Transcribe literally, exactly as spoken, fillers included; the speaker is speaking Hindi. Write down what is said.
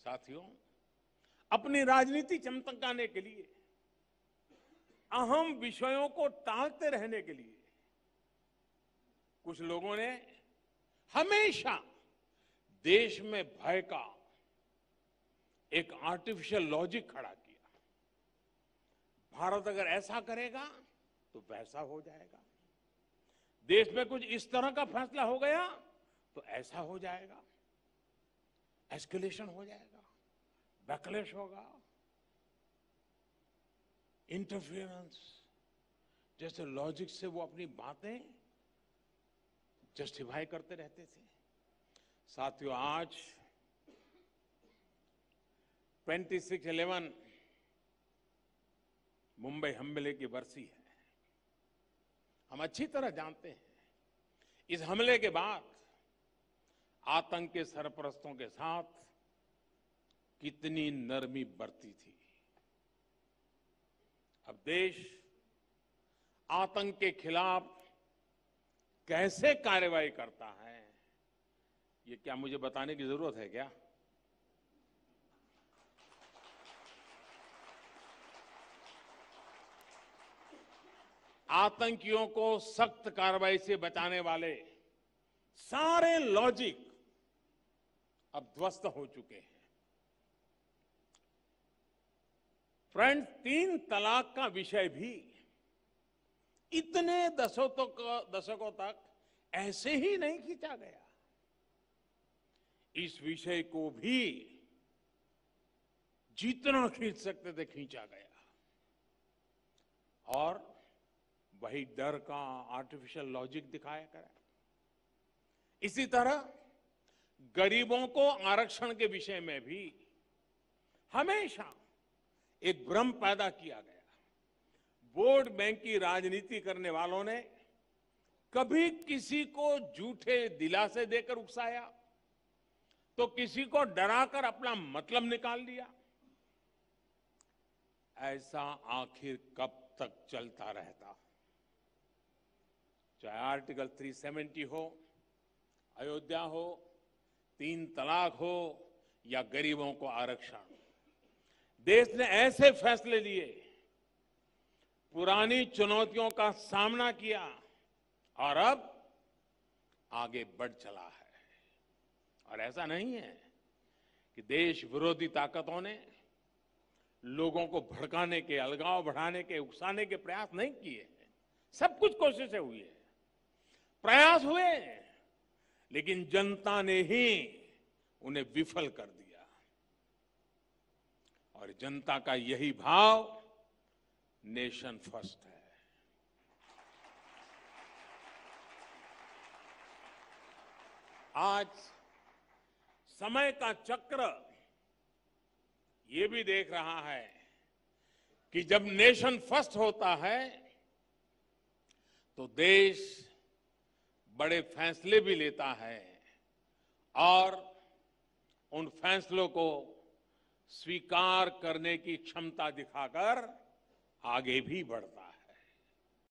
साथियों, अपनी राजनीति चमकाने के लिए, अहम विषयों को टालते रहने के लिए कुछ लोगों ने हमेशा देश में भय का एक आर्टिफिशियल लॉजिक खड़ा किया। भारत अगर ऐसा करेगा तो वैसा हो जाएगा, देश में कुछ इस तरह का फैसला हो गया तो ऐसा हो जाएगा, एस्केलेशन हो जाएगा, बैकलैश होगा, इंटरफेरेंस जैसे लॉजिक से वो अपनी बातें जस्टिफाई करते रहते थे। साथियों, आज छब्बीस ग्यारह मुंबई हमले की बरसी है। हम अच्छी तरह जानते हैं इस हमले के बाद आतंक के सरपरस्तों के साथ कितनी नरमी बरती थी। अब देश आतंक के खिलाफ कैसे कार्रवाई करता है, ये क्या मुझे बताने की जरूरत है क्या? आतंकियों को सख्त कार्रवाई से बचाने वाले सारे लॉजिक अब ध्वस्त हो चुके हैं। फ्रेंड्स, तीन तलाक का विषय भी इतने दशकों दशकों तक ऐसे ही नहीं खींचा गया। इस विषय को भी जितना खींच सकते थे खींचा गया, और वही डर का आर्टिफिशियल लॉजिक दिखाया गया। इसी तरह गरीबों को आरक्षण के विषय में भी हमेशा एक भ्रम पैदा किया गया। वोट बैंक की राजनीति करने वालों ने कभी किसी को झूठे दिलासे देकर उकसाया, तो किसी को डराकर अपना मतलब निकाल लिया। ऐसा आखिर कब तक चलता रहता? चाहे आर्टिकल तीन सौ सत्तर हो, अयोध्या हो, तीन तलाक हो या गरीबों को आरक्षण, देश ने ऐसे फैसले लिए, पुरानी चुनौतियों का सामना किया और अब आगे बढ़ चला है। और ऐसा नहीं है कि देश विरोधी ताकतों ने लोगों को भड़काने के, अलगाव बढ़ाने के, उकसाने के प्रयास नहीं किए हैं। सब कुछ कोशिशें हुई है, प्रयास हुए, लेकिन जनता ने ही उन्हें विफल कर दिया। और जनता का यही भाव नेशन फर्स्ट है। आज समय का चक्र ये भी देख रहा है कि जब नेशन फर्स्ट होता है तो देश बड़े फैसले भी लेता है और उन फैसलों को स्वीकार करने की क्षमता दिखाकर आगे भी बढ़ता है।